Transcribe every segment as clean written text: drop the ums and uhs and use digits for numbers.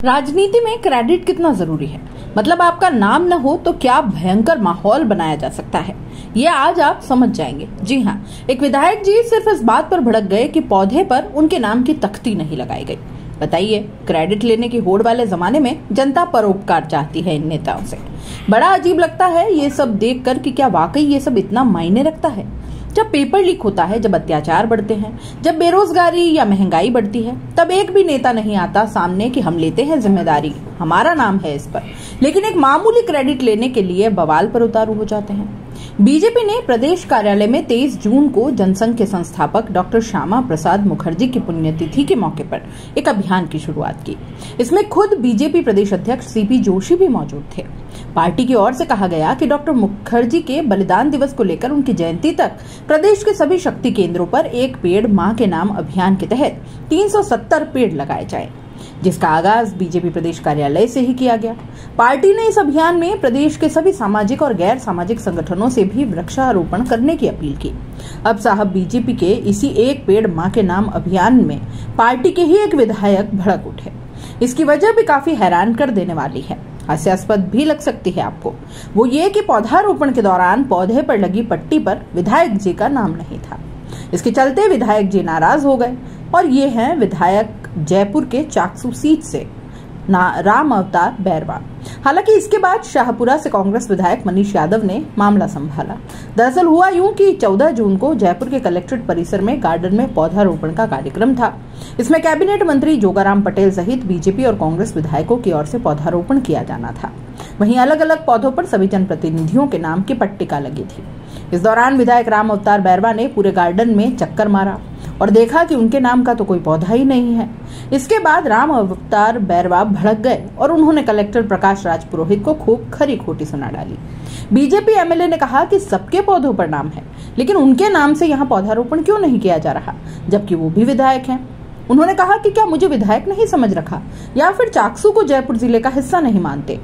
राजनीति में क्रेडिट कितना जरूरी है, मतलब आपका नाम न हो तो क्या भयंकर माहौल बनाया जा सकता है, ये आज आप समझ जाएंगे। जी हाँ, एक विधायक जी सिर्फ इस बात पर भड़क गए कि पौधे पर उनके नाम की तख्ती नहीं लगाई गई। बताइए, क्रेडिट लेने की होड़ वाले जमाने में जनता परोपकार चाहती है इन नेताओं से। बड़ा अजीब लगता है ये सब देखकर कि क्या वाकई ये सब इतना मायने रखता है। जब पेपर लीक होता है, जब अत्याचार बढ़ते हैं, जब बेरोजगारी या महंगाई बढ़ती है, तब एक भी नेता नहीं आता सामने कि हम लेते हैं जिम्मेदारी, हमारा नाम है इस पर। लेकिन एक मामूली क्रेडिट लेने के लिए बवाल पर उतारू हो जाते हैं। बीजेपी ने प्रदेश कार्यालय में 23 जून को जनसंघ के संस्थापक डॉक्टर श्यामा प्रसाद मुखर्जी की पुण्यतिथि के मौके पर एक अभियान की शुरुआत की। इसमें खुद बीजेपी प्रदेश अध्यक्ष सीपी जोशी भी मौजूद थे। पार्टी की ओर से कहा गया कि डॉक्टर मुखर्जी के बलिदान दिवस को लेकर उनकी जयंती तक प्रदेश के सभी शक्ति केंद्रों पर एक पेड़ मां के नाम अभियान के तहत 370 पेड़ लगाए जाएं, जिसका आगाज बीजेपी प्रदेश कार्यालय से ही किया गया। पार्टी ने इस अभियान में प्रदेश के सभी सामाजिक और गैर सामाजिक संगठनों से भी वृक्षारोपण करने की अपील की। अब साहब, बीजेपी के इसी एक पेड़ मां के नाम अभियान में पार्टी के ही एक विधायक भड़क उठे। इसकी वजह भी काफी हैरान कर देने वाली है, हास्यास्पद भी लग सकती है आपको। वो ये कि पौधारोपण के दौरान पौधे पर लगी पट्टी पर विधायक जी का नाम नहीं था। इसके चलते विधायक जी नाराज हो गए और ये हैं विधायक जयपुर के चाकसू सीट से राम अवतार बैरवा। हालांकि इसके बाद शाहपुरा से कांग्रेस विधायक मनीष यादव ने मामला संभाला। दरअसल हुआ यूं कि 14 जून को जयपुर के कलेक्ट्रेट परिसर में गार्डन में पौधारोपण का कार्यक्रम था। इसमें कैबिनेट मंत्री जोगाराम पटेल सहित बीजेपी और कांग्रेस विधायकों की ओर से पौधारोपण किया जाना था। वहीं अलग अलग पौधों पर सभी जनप्रतिनिधियों के नाम की पट्टिका लगी थी। इस दौरान विधायक राम अवतार बैरवा ने पूरे गार्डन में चक्कर मारा और देखा कि उनके नाम का तो कोई पौधा ही नहीं है। इसके बाद राम अवतार बैरवा भड़क गए और उन्होंने कलेक्टर प्रकाश राज पुरोहित को खूब खरी खोटी सुना डाली। बीजेपी एमएलए ने कहा कि सबके पौधों पर नाम है, लेकिन उनके नाम से यहाँ पौधारोपण क्यों नहीं किया जा रहा, जबकि वो भी विधायक हैं। उन्होंने कहा कि क्या मुझे विधायक नहीं समझ रखा या फिर चाकसू को जयपुर जिले का हिस्सा नहीं मानते।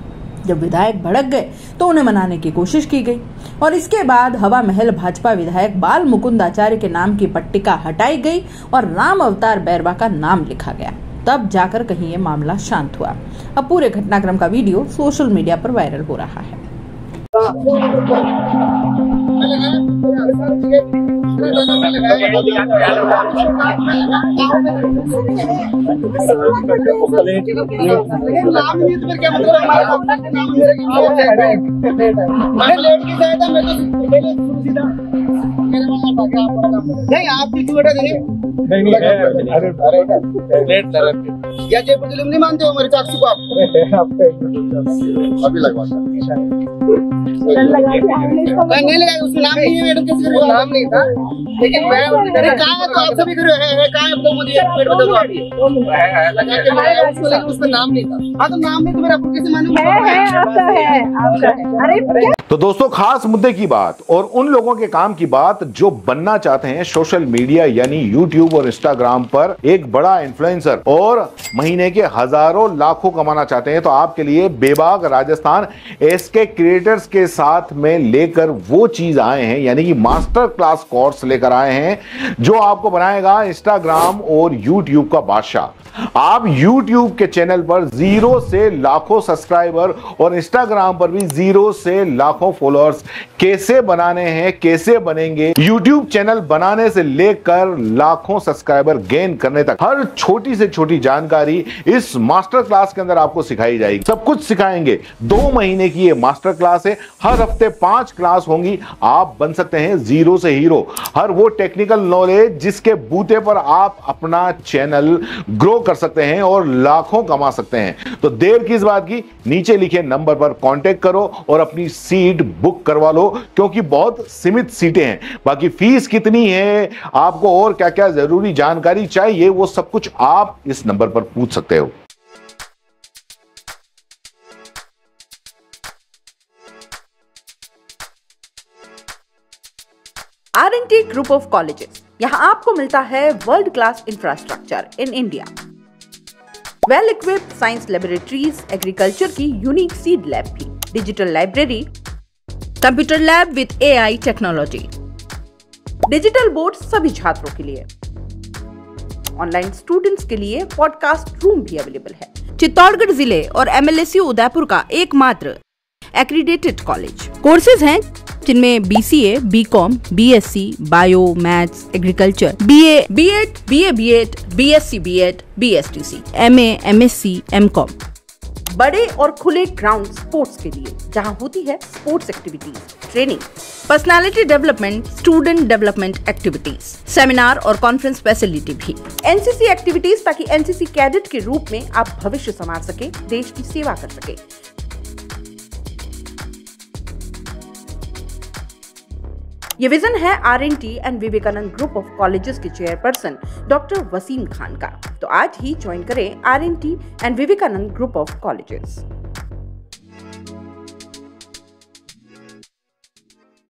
जब विधायक भड़क गए तो उन्हें मनाने की कोशिश की गई और इसके बाद हवा महल भाजपा विधायक बाल मुकुंद आचार्य के नाम की पट्टिका हटाई गई और राम अवतार बैरवा का नाम लिखा गया। तब जाकर कहीं ये मामला शांत हुआ। अब पूरे घटनाक्रम का वीडियो सोशल मीडिया पर वायरल हो रहा है। नहीं, आप भी या जयपुर जिले में नहीं मानते हो मेरे चाकसू को? आप अभी लगवा नहीं लगाया, उसमें नाम नहीं है मैडम। कैसे करो? नाम नहीं था, लेकिन मैं कहा तो आप सभी करो है कहा तो मुझे पेड़ बता दो आप लगा के मैं उसको, लेकिन उसका नाम नहीं था। हाँ तो नाम नहीं तो मेरा आपको कैसे मालूम है? आपका है। अरे तो दोस्तों, खास मुद्दे की बात और उन लोगों के काम की बात जो बनना चाहते हैं सोशल मीडिया यानी यूट्यूब और इंस्टाग्राम पर एक बड़ा इन्फ्लुएंसर और महीने के हजारों लाखों कमाना चाहते हैं, तो आपके लिए बेबाक राजस्थान एसके क्रिएटर्स के साथ में लेकर वो चीज आए हैं, यानी कि मास्टर क्लास कोर्स लेकर आए हैं जो आपको बनाएगा इंस्टाग्राम और यूट्यूब का बादशाह। आप YouTube के चैनल पर 0 से लाखों सब्सक्राइबर और इंस्टाग्राम पर भी 0 से लाखों फॉलोअर्स कैसे बनाने हैं, कैसे बनेंगे, YouTube चैनल बनाने से लेकर लाखों सब्सक्राइबर गेन करने तक हर छोटी से छोटी जानकारी इस मास्टर क्लास के अंदर आपको सिखाई जाएगी। सब कुछ सिखाएंगे। 2 महीने की ये मास्टर क्लास है। हर हफ्ते 5 क्लास होंगी। आप बन सकते हैं 0 से हीरो। हर वो टेक्निकल नॉलेज जिसके बूते पर आप अपना चैनल ग्रो कर सकते हैं और लाखों कमा सकते हैं। तो देर किस बात की, नीचे लिखे नंबर पर कांटेक्ट करो और अपनी सीट बुक करवा लो, क्योंकि बहुत सीमित सीटें हैं। बाकी फीस कितनी है, आपको और क्या क्या जरूरी जानकारी चाहिए, वो सब कुछ आप इस नंबर पर पूछ सकते हो। R&T ग्रुप ऑफ कॉलेजेस, यहाँ आपको मिलता है world class infrastructure in India, well equipped science laboratories, agriculture की यूनिक सीड लैब भी, digital library, computer lab with AI technology, digital board सभी छात्रों के लिए, ऑनलाइन स्टूडेंट्स के लिए पॉडकास्ट रूम भी अवेलेबल है। चित्तौड़गढ़ जिले और MLSU उदयपुर का एकमात्र एक्रीडेटेड कॉलेज। कोर्सेज हैं जिनमें BCA, BCom, BSc, bio, maths, agriculture, BA, B.Ed, BA, B.Ed, BSc, B.Ed, BSTC, MA, MSc, MCom। बड़े और खुले ग्राउंड स्पोर्ट्स के लिए जहां होती है sports activities, training, personality development, student development activities, seminar और कॉन्फ्रेंस फैसिलिटी भी, NCC एक्टिविटीज, ताकि NCC कैडेट के रूप में आप भविष्य संवार सके, देश की सेवा कर सके। ये विजन है RNT and Vivekanand group of colleges के चेयरपर्सन डॉक्टर वसीम खान का। तो आज ही ज्वाइन करें RNT and Vivekanand group of colleges.